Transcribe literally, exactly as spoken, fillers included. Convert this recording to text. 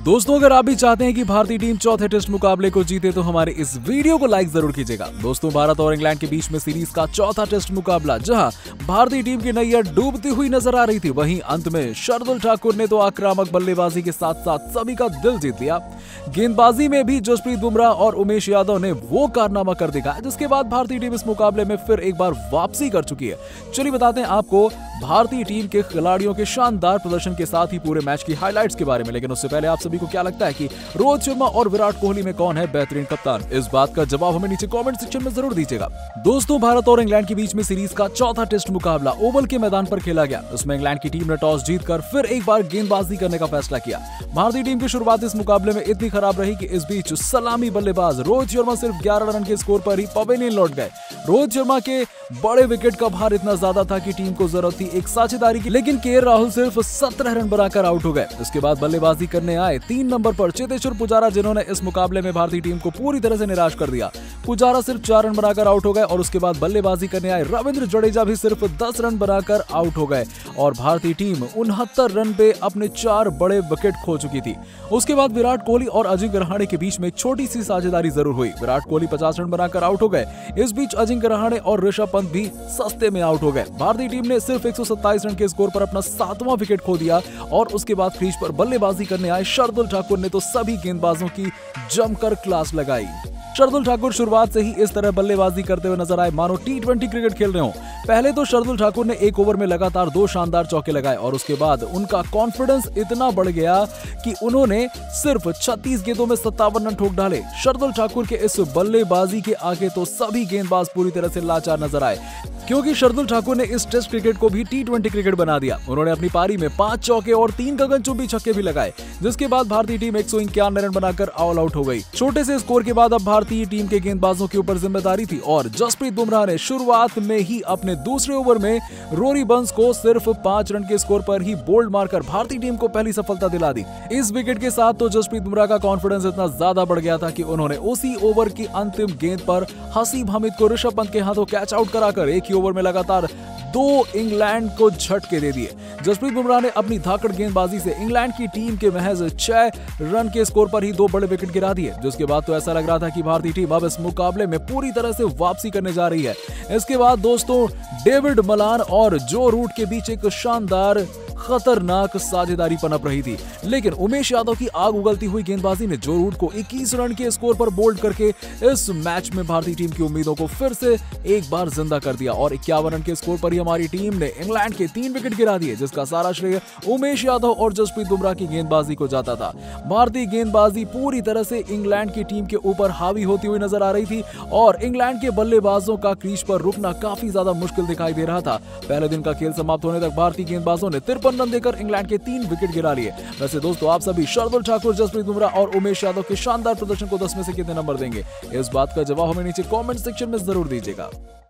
दोस्तों, अगर आप भी चाहते हैं कि भारतीय टीम चौथे टेस्ट मुकाबले को जीते तो हमारे इस वीडियो को लाइक जरूर कीजिएगा। दोस्तों, भारत और इंग्लैंड के बीच में सीरीज का चौथा टेस्ट मुकाबला, जहां भारतीय टीम की नैया डूबती हुई नजर आ रही थी, वहीं अंत में शार्दुल ठाकुर ने तो आक्रामक बल्लेबाजी के साथ साथ सभी का दिल जीत लिया। गेंदबाजी में भी जसप्रीत बुमराह और उमेश यादव ने वो कारनामा कर दिखाया जिसके बाद भारतीय टीम इस मुकाबले में फिर एक बार वापसी कर चुकी है। चलिए बताते हैं आपको भारतीय टीम के खिलाड़ियों के शानदार प्रदर्शन के साथ ही पूरे मैच की हाइलाइट्स के बारे में। लेकिन उससे पहले आप सभी को क्या लगता है कि रोहित शर्मा और विराट कोहली में कौन है बेहतरीन कप्तान? इस बात का जवाब हमें नीचे कमेंट सेक्शन में जरूर दीजिएगा। दोस्तों, भारत और इंग्लैंड के बीच में सीरीज का चौथा टेस्ट मुकाबला ओवल के मैदान पर खेला गया। उसमें इंग्लैंड की टीम ने टॉस जीतकर फिर एक बार गेंदबाजी करने का फैसला किया। भारतीय टीम की शुरुआत इस मुकाबले में इतनी खराब रही कि इस बीच सलामी बल्लेबाज रोहित शर्मा सिर्फ ग्यारह रन के स्कोर पर ही पवेलियन लौट गए। रोहित शर्मा के बड़े विकेट का भार इतना ज्यादा था कि टीम को जरूरत थी एक साझेदारी की, लेकिन के राहुल सिर्फ सत्रह रन बनाकर आउट हो गए। इसके बाद बल्लेबाजी करने आए तीन नंबर पर चेतेश्वर पुजारा, जिन्होंने इस मुकाबले में भारतीय टीम को पूरी तरह से निराश कर दिया। पुजारा सिर्फ चार रन बनाकर आउट हो गए और उसके बाद बल्लेबाजी करने आए रविंद्र जडेजा भी सिर्फ दस रन बनाकर आउट हो गए और भारतीय टीम उनहत्तर रन पे अपने चार बड़े विकेट खो चुकी थी। उसके बाद विराट कोहली और अजिंक्य रहाणे के बीच में एक छोटी सी साझेदारी जरूर हुई। विराट कोहली पचास रन बनाकर आउट हो गए। इस बीच अजिंक्य रहाणे और ऋषभ पंत भी सस्ते में आउट हो गए। भारतीय टीम ने सिर्फ एक सौ सत्ताईस रन के स्कोर पर अपना सातवां विकेट खो दिया और उसके बाद क्रीज पर बल्लेबाजी करने आए शार्दुल ठाकुर ने तो सभी गेंदबाजों की जमकर क्लास लगाई। शार्दुल ठाकुर शुरुआत से ही इस तरह बल्लेबाजी करते हुए नजर आए मानो टी ट्वेंटी क्रिकेट खेल रहे हो। पहले तो शार्दुल ठाकुर ने एक ओवर में लगातार दो शानदार चौके लगाए और उसके बाद उनका कॉन्फिडेंस इतना बढ़ गया कि उन्होंने सिर्फ छत्तीस गेंदों में सत्तावन रन ठोक डाले। शार्दुल ठाकुर के इस बल्लेबाजी के आगे तो सभी गेंदबाज पूरी तरह से लाचार नजर आए, क्योंकि शार्दुल ठाकुर ने इस टेस्ट क्रिकेट को भी टी ट्वेंटी क्रिकेट बना दिया। उन्होंने अपनी पारी में पांच चौके और तीन गगनचुंबी छक्के भी लगाए, जिसके बाद भारतीय टीम एक सौ इक्यानवे रन बनाकर ऑल आउट हो गई। छोटे से स्कोर के बाद अब भारतीय टीम के गेंदबाजों के ऊपर जिम्मेदारी थी और जसप्रीत बुमराह ने शुरुआत में ही अपने दूसरे ओवर में रोरी बंस को सिर्फ पांच रन के स्कोर पर ही बोल्ड मारकर भारतीय टीम को पहली सफलता दिला दी। इस विकेट के साथ तो जसप्रीत बुमराह का कॉन्फिडेंस इतना ज्यादा बढ़ गया था कि उन्होंने उसी ओवर की अंतिम गेंद पर हसीब हमीद को ऋषभ पंत के हाथों कैच आउट कराकर एक ही ओवर में लगातार दो इंग्लैंड को झटके दे दिए। जसप्रीत बुमराह ने अपनी धाकड़ गेंदबाजी से इंग्लैंड की टीम के महज छह रन के स्कोर पर ही दो बड़े विकेट गिरा दिए, जिसके बाद तो ऐसा लग रहा था कि भारतीय टीम अब इस मुकाबले में पूरी तरह से वापसी करने जा रही है। इसके बाद दोस्तों, डेविड मलान और जो रूट के बीच एक शानदार खतरनाक साझेदारी पनप रही थी, लेकिन उमेश यादव की आग उगलती हुई गेंदबाजी ने जो रूट को इक्कीस रन के स्कोर पर बोल्ड करके इस मैच में भारतीय टीम की उम्मीदों को फिर से एक बार जिंदा कर दिया और इक्यावन रन के स्कोर पर ही हमारी टीम ने इंग्लैंड के तीन विकेट गिरा दिए, जिसका सारा श्रेय उमेश यादव और जसप्रीत बुमराह की गेंदबाजी को जाता था। भारतीय गेंदबाजी पूरी तरह से इंग्लैंड की टीम के ऊपर हावी होती हुई नजर आ रही थी और इंग्लैंड के बल्लेबाजों का क्रीज पर रुकना काफी ज्यादा मुश्किल दिखाई दे रहा था। पहले दिन का खेल समाप्त होने तक भारतीय गेंदबाजों ने तिरपन रन देकर इंग्लैंड के तीन विकेट गिरा लिए। वैसे दोस्तों, आप सभी शार्दुल ठाकुर, जसप्रीत बुमराह और उमेश यादव के शानदार प्रदर्शन को दस में से कितने नंबर देंगे? इस बात का जवाब हमें नीचे कमेंट सेक्शन में जरूर दीजिएगा।